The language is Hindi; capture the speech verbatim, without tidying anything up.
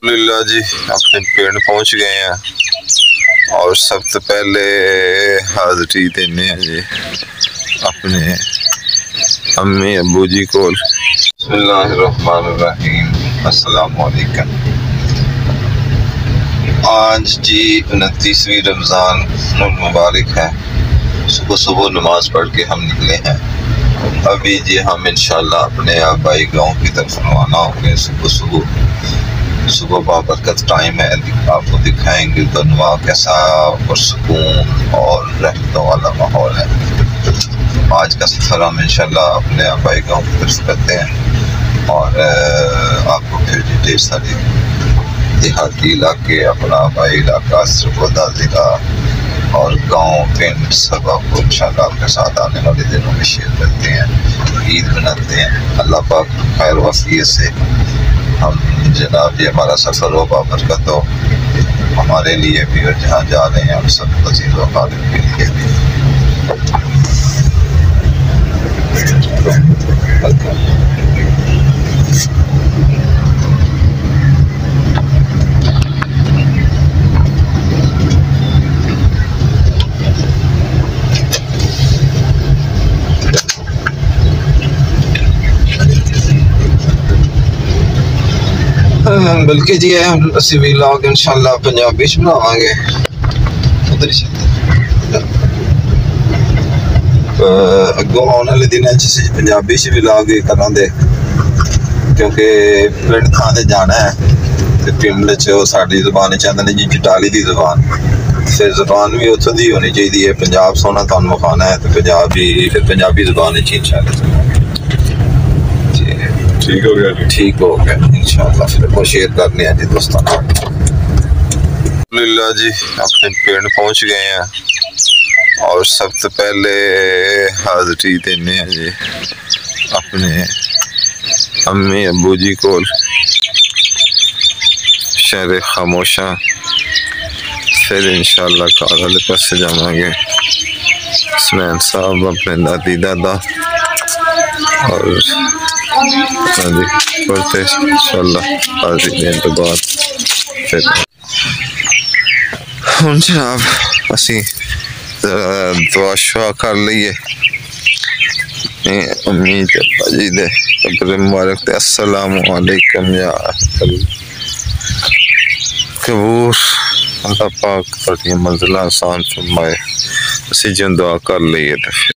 अल्हम्दुलिल्लाह जी अपने पिंड पहुंच गए हैं और सबसे पहले हाज़री देने हैं जी अपने अम्मी अबू जी को। बिस्मिल्लाहिर्रहमानिर्रहीम, अस्सलाम वालेकुम। आज जी उनतीसवीं रमज़ान मुबारक है। सुबह सुबह नमाज पढ़ के हम निकले हैं। अभी जी हम इंशाल्लाह अपने आबाई गांव की तरफ रवाना होंगे। सुबह सुबह सुबह बाबरकत टाइम है, आपको दिखाएंगे तो वहाँ कैसा पुरसकून और रहमतों वाला माहौल है। आज का सफ़र हम इंशाल्लाह अपने आबाई गांव की तरफ करते हैं और आपको फिर ढेर सारी देहाती इलाके, अपना आबाई इलाका, सरगोदा ज़िला और गांव पिंड सब आपको इंशाल्लाह आपके साथ आने वाले दिनों में शेयर करते हैं। ईद मनाते हैं। अल्लाह पाक खैर वफ़ियत से हम जनाब ये हमारा सफ़र हो बाबरकत हो हमारे लिए भी और जहाँ जा रहे हैं हम सब अज़ीज़ व ग़ालिब के लिए भी। बल्कि जी हम असी व्लॉग इंशाल्लाह पंजाबी च बनावांगे। उधर ही अगों आने वाले दिनों च पंजाबी च व्लॉग करांगे क्योंकि पिंड थां ते जाना है ते पिंड च साडी ज़बान च आंदे जी चटाली दी ज़बान, फिर ज़बान भी उत्थों दी होनी चाहिए। पंजाब सोना तुहानूं विखाना है तो पंजाबी फिर पंजाबी ज़बान च इंशाल्लाह ठीक हो गया ठीक हो गया इंशाल्लाह फिर वो शेयर करने हैं जी दोस्तों। अल्हम्दुलिल्लाह जी अपने पिंड पहुंच गए हैं और सबसे पहले हाज़री देने हैं जी अपने अम्मी अबू जी को शहर खामोशा। फिर इंशाल्लाह कार वाले पास जावांगे स्मैन साहब अपने दादी दादा और करते इंशाल्लाह हाज़री देने तो बाद फिर हुण जनाब असी दुआ शुआ कर लीए अम्मी ते भाजी दे कब्र मुबारक ते अस्सलामु अलैकुम या कबूर। अल्लाह पाक अपनी मंजिल आसान फरमाए। असी जो दुआ कर लीए तो